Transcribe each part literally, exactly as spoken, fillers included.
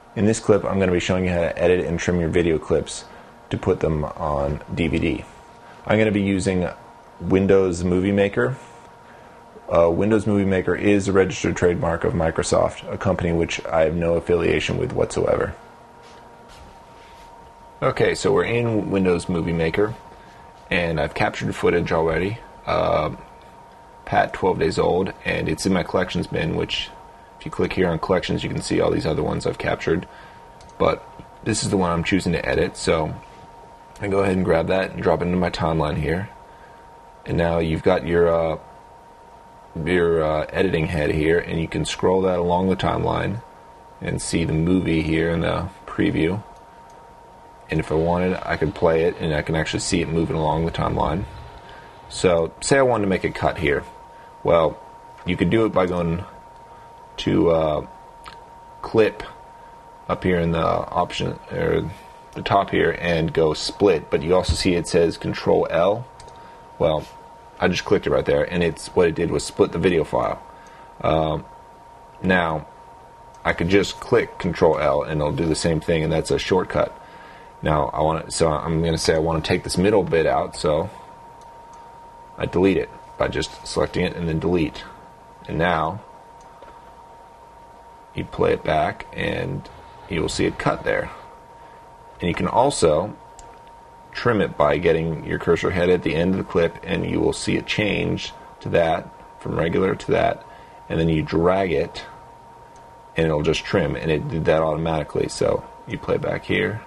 In this clip, I'm going to be showing you how to edit and trim your video clips to put them on D V D. I'm going to be using Windows Movie Maker. Uh, Windows Movie Maker is a registered trademark of Microsoft, a company which I have no affiliation with whatsoever. Okay, so we're in Windows Movie Maker, and I've captured footage already. Uh, Pat, twelve days old, and it's in my collections bin, which if you click here on collections, you can see all these other ones I've captured. But this is the one I'm choosing to edit, so I go ahead and grab that and drop it into my timeline here. And now you've got your uh, your uh, editing head here, and you can scroll that along the timeline and see the movie here in the preview. And if I wanted, I could play it, and I can actually see it moving along the timeline. So, say I wanted to make a cut here. Well, you could do it by going to uh, clip up here in the option, or the top here, and go split. But you also see it says Control L. Well, I just clicked it right there, and it's what it did was split the video file. Um, now, I could just click Control L, and it'll do the same thing, and that's a shortcut. Now, I want to, so I'm going to say I want to take this middle bit out, so I delete it by just selecting it and then delete. And now you play it back, and you will see it cut there. And you can also trim it by getting your cursor head at the end of the clip, and you will see it change to that, from regular to that, and then you drag it and it'll just trim, and it did that automatically. So you play back here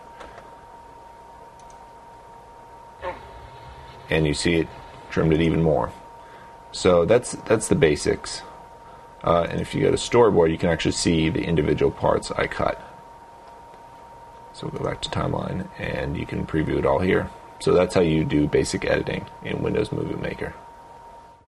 and you see it trimmed it even more. So that's that's the basics. Uh, and if you go to storyboard, you can actually see the individual parts I cut. So we'll go back to timeline, and you can preview it all here. So that's how you do basic editing in Windows Movie Maker.